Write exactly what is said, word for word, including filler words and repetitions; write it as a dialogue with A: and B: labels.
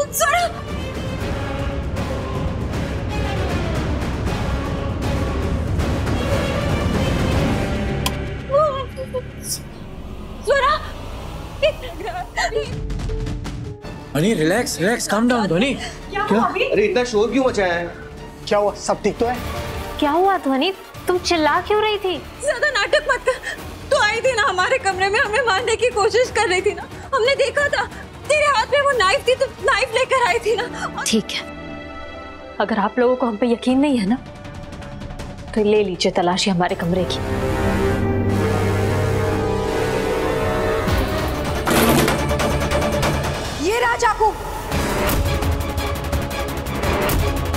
A: स्वरा, स्वरा,
B: ध्वनि relax relax calm down ध्वनि।
A: क्या हुआ अभी?
C: अरे इतना शोर क्यों मचाया है?
D: क्या हुआ? सब ठीक तो है?
E: क्या हुआ ध्वनि? तुम चिल्ला क्यों रही थी?
A: ज्यादा नाटक मत कर। तू आई थी ना हमारे कमरे में, हमें मारने की कोशिश कर रही थी ना, हमने देखा था तेरे हाथ में वो नाइफ थी, तो नाइफ लेकर आई थी ना।
E: ठीक है, अगर आप लोगों को हम पे यकीन नहीं है ना, तो ले लीजिए तलाशी हमारे कमरे की।
A: ये रहा चाकू।